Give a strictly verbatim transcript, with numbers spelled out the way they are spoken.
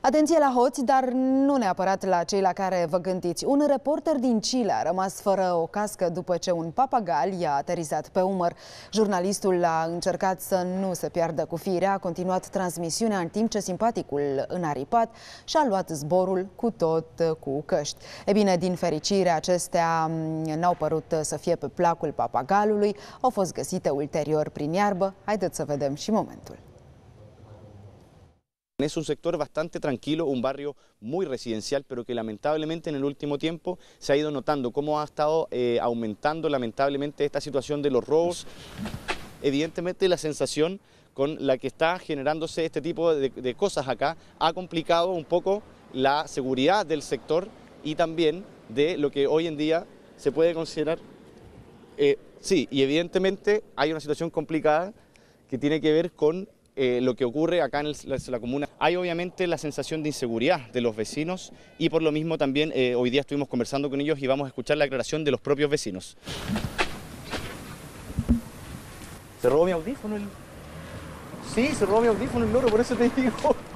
Atenție la hoți, dar nu neapărat la cei la care vă gândiți. Un reporter din Chile a rămas fără o cască după ce un papagal i-a aterizat pe umăr. Jurnalistul a încercat să nu se piardă cu firea, a continuat transmisiunea în timp ce simpaticul înaripat și-a luat zborul cu tot cu căști. E bine, din fericire, acestea n-au părut să fie pe placul papagalului, au fost găsite ulterior prin iarbă. Haideți să vedem și momentul. Es un sector bastante tranquilo, un barrio muy residencial, pero que lamentablemente en el último tiempo se ha ido notando cómo ha estado eh, aumentando lamentablemente esta situación de los robos. Evidentemente la sensación con la que está generándose este tipo de, de cosas acá ha complicado un poco la seguridad del sector y también de lo que hoy en día se puede considerar. Eh, sí, y evidentemente hay una situación complicada que tiene que ver con Eh, lo que ocurre acá en el, la, la comuna. Hay obviamente la sensación de inseguridad de los vecinos y por lo mismo también eh, hoy día estuvimos conversando con ellos y vamos a escuchar la aclaración de los propios vecinos. Se robó mi audífono el... Sí, se robó mi audífono el loro, por eso te digo.